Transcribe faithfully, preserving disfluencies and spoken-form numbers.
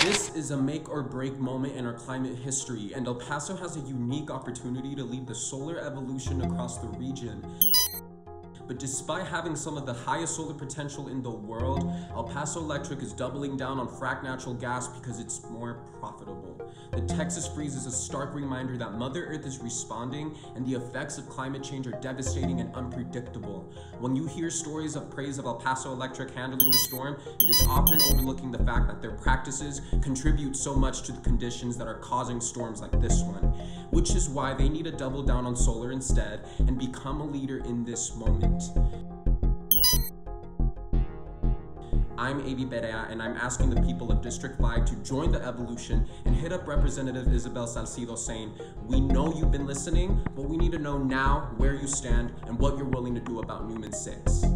This is a make or break moment in our climate history, and El Paso has a unique opportunity to lead the solar evolution across the region. But despite having some of the highest solar potential in the world, El Paso Electric is doubling down on fracked natural gas because it's more profitable. The Texas freeze is a stark reminder that Mother Earth is responding, and the effects of climate change are devastating and unpredictable. When you hear stories of praise of El Paso Electric handling the storm, it is often overlooking the fact that their practices contribute so much to the conditions that are causing storms like this one, which is why they need to double down on solar instead and become a leader in this moment. I'm Avi Berea, and I'm asking the people of District five to join the evolution and hit up Representative Isabel Salcido saying, we know you've been listening, but we need to know now where you stand and what you're willing to do about Newman six.